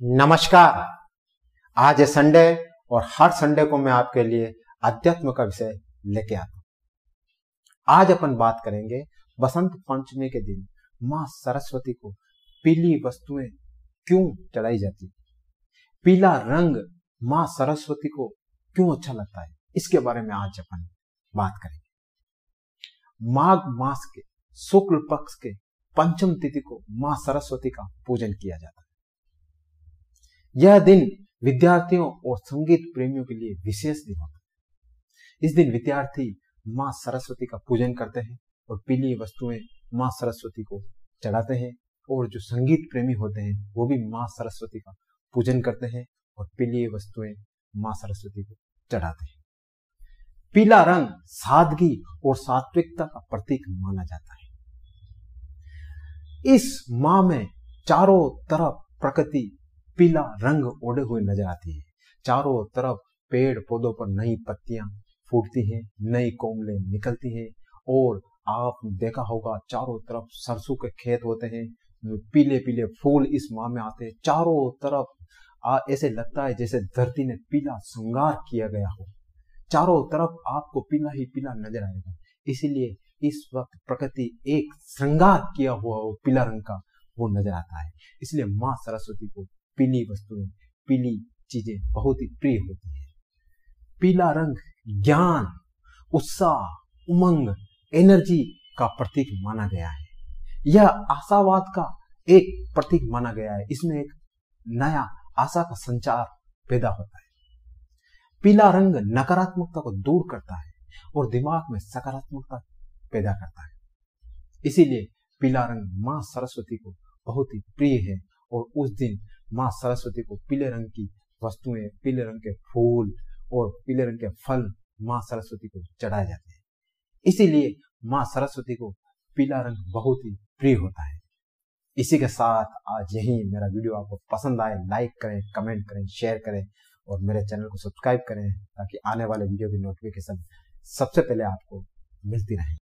नमस्कार। आज है संडे और हर संडे को मैं आपके लिए अध्यात्म का विषय लेके आता हूं। आज अपन बात करेंगे बसंत पंचमी के दिन मां सरस्वती को पीली वस्तुएं क्यों चढ़ाई जाती है, पीला रंग मां सरस्वती को क्यों अच्छा लगता है, इसके बारे में आज अपन बात करेंगे। माघ मास के शुक्ल पक्ष के पंचम तिथि को मां सरस्वती का पूजन किया जाता है। यह दिन विद्यार्थियों और संगीत प्रेमियों के लिए विशेष दिन होता है। इस दिन विद्यार्थी मां सरस्वती का पूजन करते हैं और पीली वस्तुएं मां सरस्वती को चढ़ाते हैं, और जो संगीत प्रेमी होते हैं वो भी मां सरस्वती का पूजन करते हैं और पीली वस्तुएं मां सरस्वती को चढ़ाते हैं। पीला रंग सादगी और सात्विकता का प्रतीक माना जाता है। इस माह में चारों तरफ प्रकृति पीला रंग ओढ़े हुए नजर आती है। चारों तरफ पेड़ पौधों पर नई पत्तियां फूटती हैं, नई कोमलें निकलती हैं, और आप देखा होगा चारों तरफ सरसों के खेत होते हैं, पीले पीले फूल इस माह में आते हैं। चारों तरफ ऐसे लगता है जैसे धरती ने पीला श्रृंगार किया गया हो। चारों तरफ आपको पीला ही पीला नजर आएगा। इसीलिए इस वक्त प्रकृति एक श्रृंगार किया हुआ हो पीला रंग का वो नजर आता है। इसलिए मां सरस्वती को पीली वस्तुएं, पीली चीजें बहुत ही प्रिय होती है। पीला रंग ज्ञान, उत्साह, उमंग, एनर्जी का प्रतीक माना गया है। यह आशावाद का एक प्रतीक माना गया है। इसमें एक नया आशा का संचार पैदा होता है। पीला रंग नकारात्मकता को दूर करता है और दिमाग में सकारात्मकता पैदा करता है। इसीलिए पीला रंग मां सरस्वती को बहुत ही प्रिय है, और उस दिन मां सरस्वती को पीले रंग की वस्तुएं, पीले रंग के फूल और पीले रंग के फल मां सरस्वती को चढ़ाए जाते हैं। इसीलिए मां सरस्वती को पीला रंग बहुत ही प्रिय होता है। इसी के साथ आज यही मेरा वीडियो आपको पसंद आए, लाइक करें, कमेंट करें, शेयर करें और मेरे चैनल को सब्सक्राइब करें, ताकि आने वाले वीडियो की नोटिफिकेशन सबसे पहले आपको मिलती रहे।